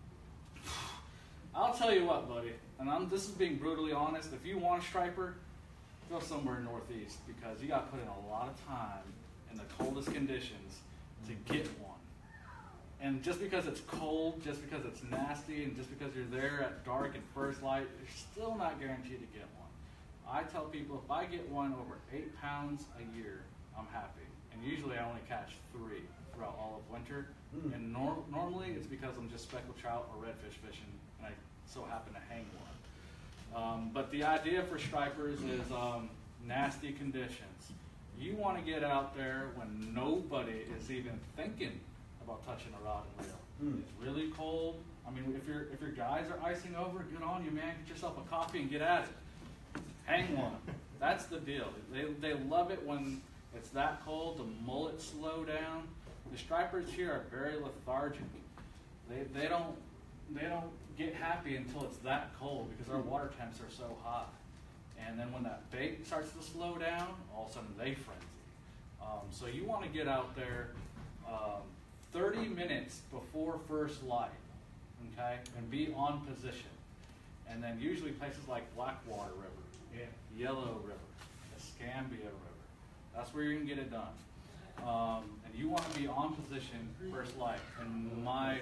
I'll tell you what, buddy, and this is being brutally honest. If you want a striper, go somewhere northeast because you got to put in a lot of time in the coldest conditions to get one. And just because it's cold, just because it's nasty, and just because you're there at dark and first light, you're still not guaranteed to get one. I tell people if I get one over 8 pounds a year, I'm happy. And usually I only catch 3 throughout all of winter. And normally it's because I'm just speckled trout or redfish fishing, and I so happen to hang one. But the idea for stripers is nasty conditions. You want to get out there when nobody is even thinking about touching a rod and reel. It's really cold. If your guys are icing over, good on you, man. Get yourself a coffee and get at it. Hang one. That's the deal. They love it when it's that cold. The mullets slow down. The stripers here are very lethargic. They don't get happy until it's that cold because our water temps are so hot. And then when that bait starts to slow down, all of a sudden they frenzy. So you want to get out there 30 minutes before first light, okay, and be on position. And then usually places like Blackwater River, Yellow River, Escambia River, that's where you can get it done. And you want to be on position first light. And my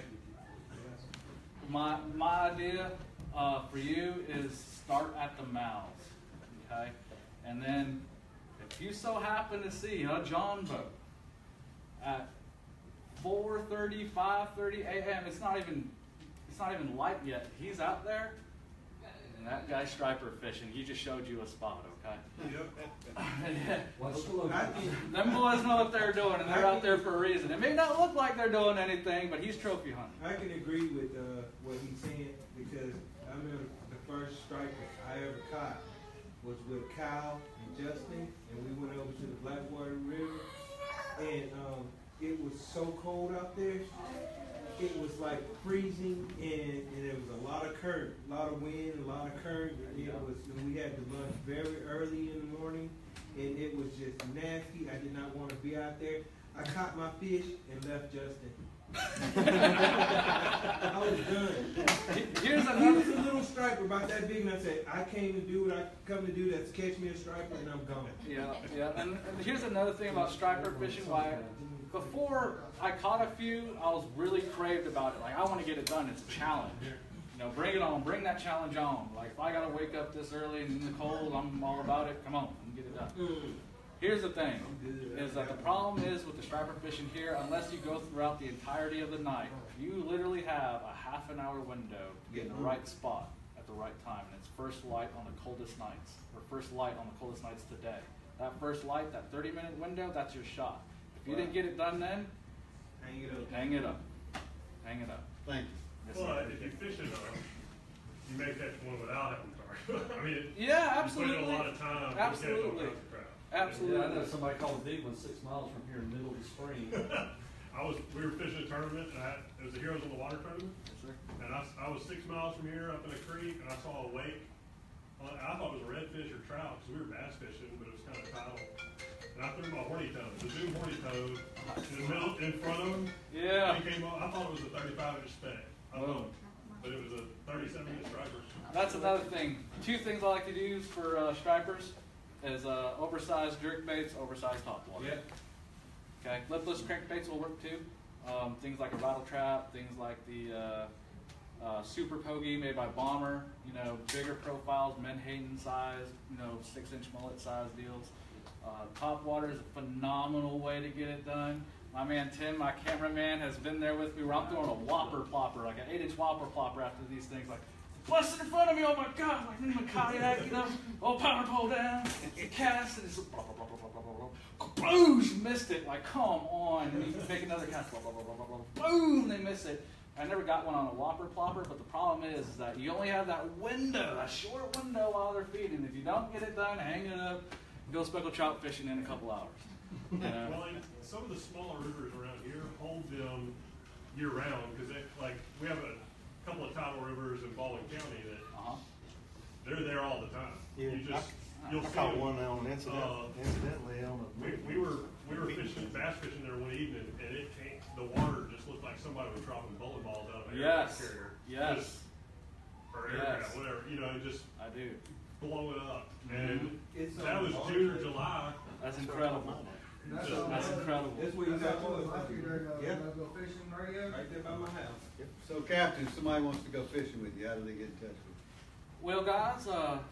idea for you is start at the mouths, okay? And then if you so happen to see a John boat at 4:30, 5:30 a.m., it's not even light yet. He's out there. and that guy's striper fishing. He just showed you a spot, okay? Yep. What's the look? Them boys know what they're doing, and they're out there for a reason. It may not look like they're doing anything, but he's trophy hunting. I can agree with what he's saying because I remember the first striper I ever caught was with Kyle and Justin, and we went over to the Blackwater River, and it was so cold out there. It was like freezing, and there was a lot of current, a lot of wind, a lot of current. And we had to lunch very early in the morning, and it was just nasty. I did not want to be out there. I caught my fish and left Justin. I was done. He was a little striper about that big, and I said, I came to do what I come to do. That's catch me a striper, and I'm gone. Yeah. And here's another thing about striper fishing. Why? Before I caught a few, I was really craved about it. Like, I want to get it done. It's a challenge. You know, bring it on. Bring that challenge on. Like, if I got to wake up this early and in the cold, I'm all about it. Come on, let me get it done. Here's the thing, is that the problem is with the striper fishing here, unless you go throughout the entirety of the night, you literally have a half an hour window to get in the right spot at the right time. And it's first light on the coldest nights, or first light on the coldest nights today. That first light, that 30-minute window, that's your shot. If you didn't get it done then, hang it up. Hang it up. Thank you. Yes, Well, sir. if you fish it on, you may catch one without having to target. I mean, Yeah, absolutely. You put in a lot of time. Absolutely. To catch all kinds of crap. Absolutely. Yeah, I know somebody called a big one 6 miles from here in the middle of the spring. We were fishing a tournament, and it was the Heroes on the Water tournament. Yes, sir. And I was 6 miles from here up in a creek, and I saw a wake. I thought it was a redfish or trout because we were bass fishing, but it was kind of tidal. And I threw my horny toad, the Zoom horny toad, in the middle, in front of him. Yeah. And he came up. I thought it was a 35-inch speck. I don't know, but it was a 37-inch striper. That's another thing. Two things I like to use for stripers is oversized jerk baits, oversized topwater. Yep. Okay, lipless crankbaits will work too. Things like a rattle trap, things like the super pogie made by Bomber. You know, bigger profiles, Menhaden size. You know, 6-inch mullet size deals. Topwater is a phenomenal way to get it done. My man Tim, my cameraman, has been there with me where I'm throwing a whopper plopper, like an 8-inch whopper plopper after these things, like busting in front of me, oh my God, like in my kayak, you know, all power pole down, it's a cast, and it's blah, blah, blah, blah, blah, blah, blah, boosh, missed it, like come on, and you make another cast, blah, blah, blah, blah, blah, blah, boom, they miss it. I never got one on a whopper plopper, but the problem is that you only have that window, that short window while they're feeding. If you don't get it done, hang it up, go speckled trout fishing in a couple hours. Well, some of the smaller rivers around here hold them year round because we have a couple of tidal rivers in Baldwin County that they're there all the time. Yeah, You'll I see caught them. one on incidentally on a. We were fishing, bass fishing there one evening, and the water just looked like somebody was dropping bowling balls out of an aircraft carrier. Yes. Or aircraft, whatever. You know, just I do. blow it up. And It's that was June or July. That's incredible. That's incredible. That's where you got yours. Yeah. go fishing radio? Right there by my house. So Captain, somebody wants to go fishing with you, how do they get in touch with you? Well, guys,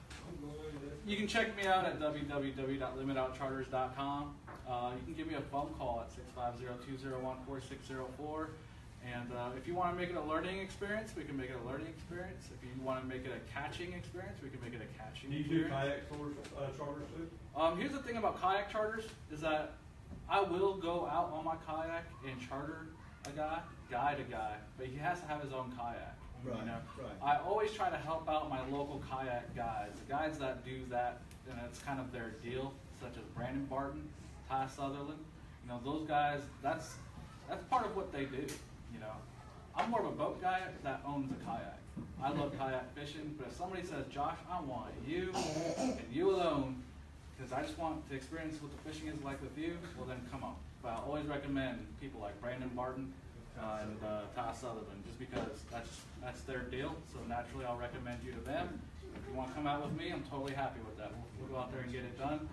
you can check me out at www.limitoutcharters.com. You can give me a phone call at 650-201-4604. And if you want to make it a learning experience, we can make it a learning experience. If you want to make it a catching experience, we can make it a catching Do you do experience. kayak charters too? Here's the thing about kayak charters is that I will go out on my kayak and charter a guide a guy, but he has to have his own kayak. Right, You know? right. I always try to help out my local kayak guys, the guys that do that, and it's kind of their deal, such as Brandon Barton, Ty Sutherland. You know, those guys, that's part of what they do. You know, I'm more of a boat guy that owns a kayak. I love kayak fishing, but if somebody says, Josh, I want you and you alone, because I just want to experience what the fishing is like with you, well then come on. But I always recommend people like Brandon Barton and Ty Sutherland, just because that's their deal. So naturally, I'll recommend you to them. If you want to come out with me, I'm totally happy with that. We'll go out there and get it done.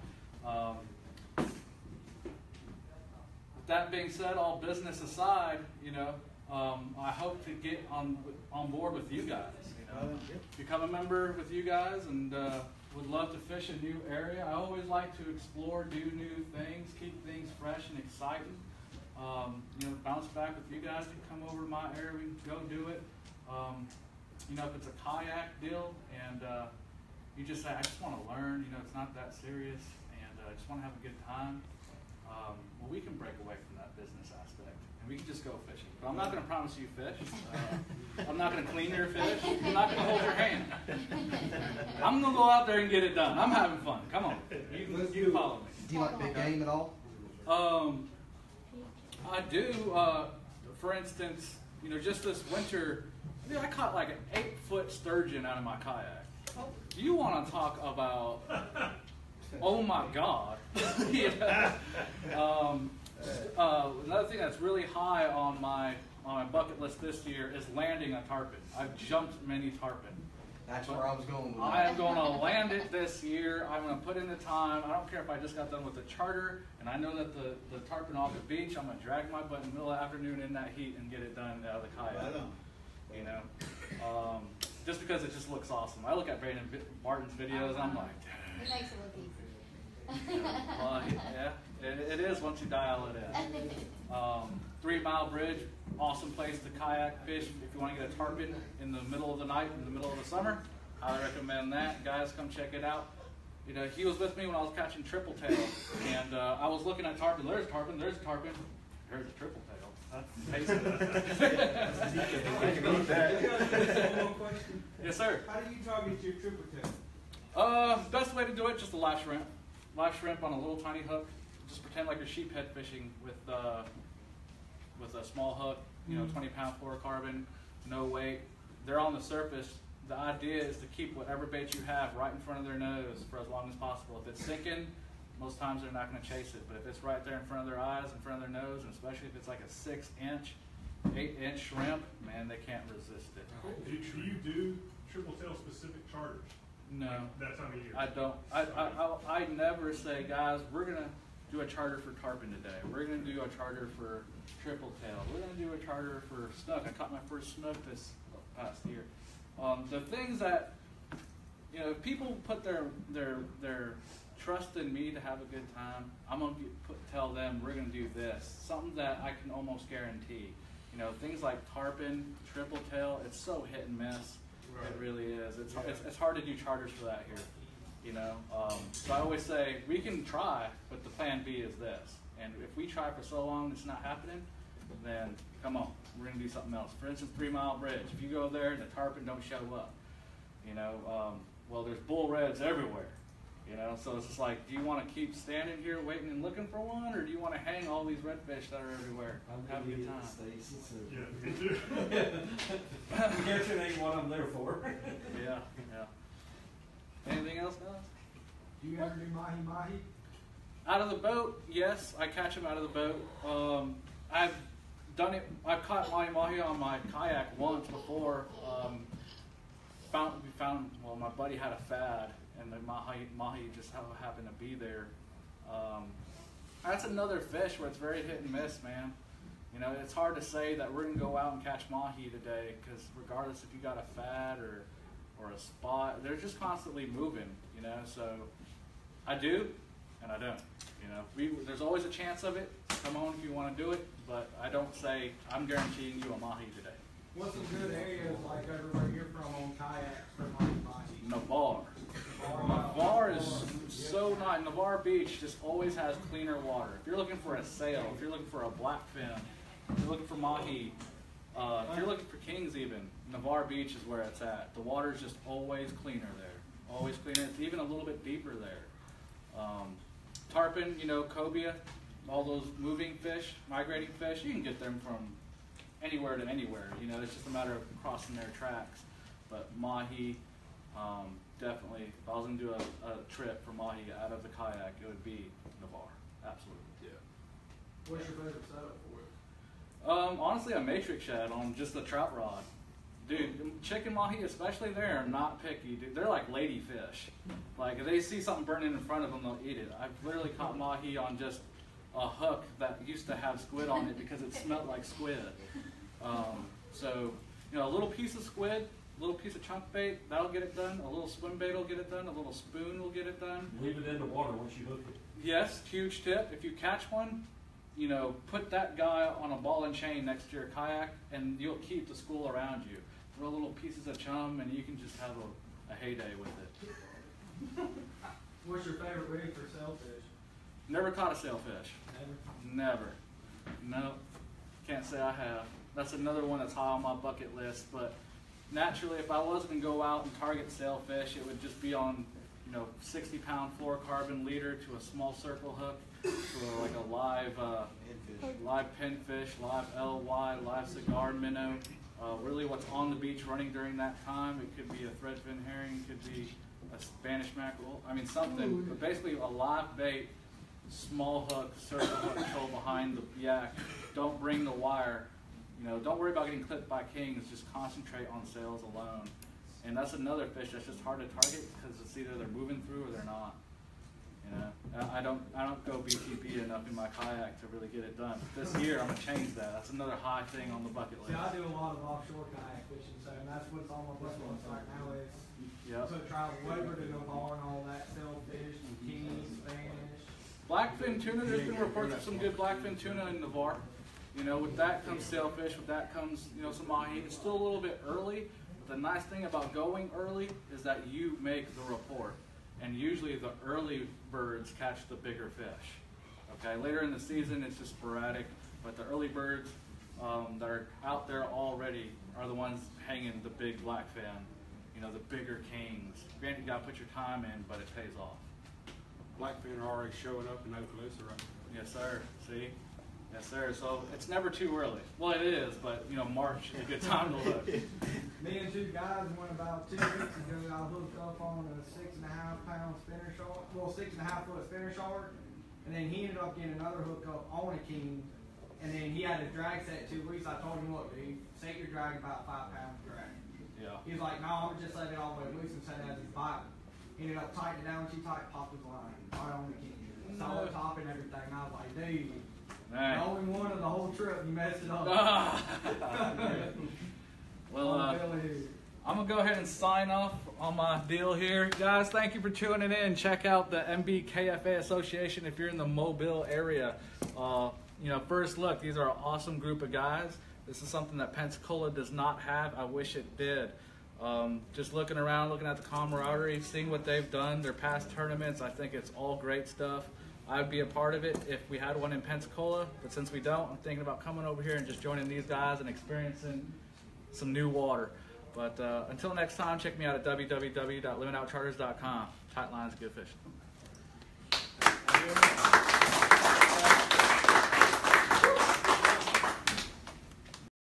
With that being said, all business aside, you know, I hope to get on board with you guys. You know, become a member with you guys, and would love to fish a new area. I always like to explore, do new things, keep things fresh and exciting. You know, bounce back with you guys and come over to my area. We can go do it. you know, if it's a kayak deal and you just say, I just want to learn, you know, it's not that serious, and I just want to have a good time, well, we can break away from that business aspect, and we can just go fishing. But I'm not going to promise you fish. I'm not going to clean your fish. I'm not going to hold your hand. I'm going to go out there and get it done. I'm having fun. Come on. You can follow me. Do you like big game at all? I do. For instance, you know, just this winter, I caught like an 8-foot sturgeon out of my kayak. You want to talk about, oh my God. Yeah. Another thing that's really high on my bucket list this year is landing a tarpon. I've jumped many tarpon. That's where I was going with I am going to land it this year. I'm going to put in the time. I don't care if I just got done with the charter and I know that the tarpon off the beach, I'm going to drag my butt in the middle of the afternoon in that heat and get it done out of the kayak. Right on. You know, just because it just looks awesome. I look at Brandon Martin's videos and I'm like, It makes it look easy. well, yeah, it is once you dial it in. 3 Mile Bridge, awesome place to kayak fish if you want to get a tarpon in the middle of the night, in the middle of the summer. Highly recommend that. Guys, come check it out. You know, he was with me when I was catching triple tail, and I was looking at tarpon. There's a tarpon. There's a tarpon. There's a triple tail. One more question. Yes, sir. How do you target your triple tail? Best way to do it, just a live shrimp. Live shrimp on a little tiny hook. Just pretend like you're sheephead fishing with a small hook, you know, 20-pound fluorocarbon, no weight. They're on the surface. The idea is to keep whatever bait you have right in front of their nose for as long as possible. If it's sinking, most times they're not going to chase it. But if it's right there in front of their eyes, in front of their nose, and especially if it's like a 6-inch, 8-inch shrimp, man, they can't resist it. Do you do triple tail specific charters? No. Like that time of year? I don't. I never say, guys, we're going to do a charter for tarpon today. We're going to do a charter for triple tail. We're going to do a charter for snook. I caught my first snook this past year. The things that, you know, if people put their trust in me to have a good time, I'm going to tell them we're going to do this. Something that I can almost guarantee. You know, things like tarpon, triple tail, it's so hit and miss. Right. It really is. It's hard to do charters for that here. You know, so I always say we can try, but the plan B is this. And if we try for so long and it's not happening, then come on, we're going to do something else. For instance, 3 Mile Bridge. If you go there and the tarpon don't show up, you know, well, there's bull reds everywhere. You know, so it's just like, do you want to keep standing here waiting and looking for one, or do you want to hang all these redfish that are everywhere? Have a good time. Yeah, me too. Catching ain't what I'm there for. Yeah, yeah. Anything else, guys? Do you ever do mahi-mahi? Out of the boat, yes, I catch them out of the boat. I've done it. I've caught mahi-mahi on my kayak once before. Well, my buddy had a fad, and the mahi just happened to be there. That's another fish where it's very hit and miss, man. You know, it's hard to say that we're going to go out and catch mahi today, because regardless if you got a fad or a spot, they're just constantly moving, you know. So I do, and I don't. You know, there's always a chance of it. Come on if you want to do it, but I don't say I'm guaranteeing you a mahi today. What's some good areas like everywhere you're from on kayaks for mahi-mahi? Navarre. Navarre is so nice. Navarre Beach just always has cleaner water. If you're looking for a sail, if you're looking for a blackfin, if you're looking for mahi, if you're looking for kings even, Navarre Beach is where it's at. The water's just always cleaner there. Always cleaner. It's even a little bit deeper there. Tarpon, you know, cobia, all those moving fish, migrating fish, you can get them from anywhere to anywhere. You know, it's just a matter of crossing their tracks. But mahi, definitely, if I was going to do a trip for mahi out of the kayak, it would be Navarre. Absolutely. Yeah. What's your favorite setup for it? Honestly, a matrix shad on just a trout rod. Dude, chicken mahi, especially there, are not picky. Dude, they're like lady fish. Like, if they see something burning in front of them, they'll eat it. I've literally caught mahi on just a hook that used to have squid on it because it smelled like squid. So, you know, a little piece of squid, a little piece of chunk bait, that'll get it done. A little swim bait will get it done. A little spoon will get it done. Leave it in the water once you hook it. Yes, huge tip. If you catch one, you know, put that guy on a ball and chain next to your kayak, and you'll keep the school around you. throw little pieces of chum, and you can just have a heyday with it. What's your favorite rig for sailfish? Never caught a sailfish. Never? Never. No. Can't say I have. That's another one that's high on my bucket list, but naturally, if I was going to go out and target sailfish, it would just be on, 60-pound fluorocarbon leader to a small circle hook, to like a live pinfish, live LY, live cigar minnow. Really what's on the beach running during that time. It could be a threadfin herring, it could be a Spanish mackerel. I mean something, but basically a live bait, small hook, circle hook, control behind the yak. Don't bring the wire. Don't worry about getting clipped by kings. Just concentrate on sails alone. And that's another fish that's just hard to target because it's either they're moving through or they're not. I don't go BTB enough in my kayak to really get it done. This year I'm gonna change that. That's another high thing on the bucket list. See, I do a lot of offshore kayak fishing, so that's what's on my bucket list right now is Yep. to travel over to Navarre and all that, sailfish, kings, Spanish. Blackfin tuna, there's been reports of some good blackfin tuna in Navarre. With that comes sailfish, with that comes, some mahi. It's still a little bit early, but the nice thing about going early is that you make the report. And usually the early birds catch the bigger fish. Okay, later in the season it's just sporadic, but the early birds that are out there already are the ones hanging the big blackfin, the bigger kings. Granted, you gotta put your time in, but it pays off. Blackfin are already showing up in Okaloosa, right? Yes, sir. See? Yes, sir. So it's never too early. Well, it is, but March is a good time to look. Me and two guys went about 2 weeks ago. I hooked up on a 6.5-pound spinner shark, 6.5-foot spinner shark, and then he ended up getting another hookup on a king, and then he had a drag set 2 weeks. I told him, look, dude, set your drag about 5 pounds drag. Yeah. He was like, no, I'm gonna just let it all the way loose and set it as his bite. He ended up tightening it down too tight, popped his line right on the king. Solid top and everything. I was like, dude. Right. The only one of the whole trip, you messed it up. Well, I'm going to go ahead and sign off on my deal here. Guys, thank you for tuning in. Check out the MBKFA Association if you're in the Mobile area. First look, these are an awesome group of guys. This is something that Pensacola does not have. I wish it did. Just looking around, looking at the camaraderie, seeing what they've done, their past tournaments, I think it's all great stuff. I'd be a part of it if we had one in Pensacola, but since we don't, I'm thinking about coming over here and just joining these guys and experiencing some new water. But until next time, check me out at www.limitoutcharters.com. Tight lines, good fishing.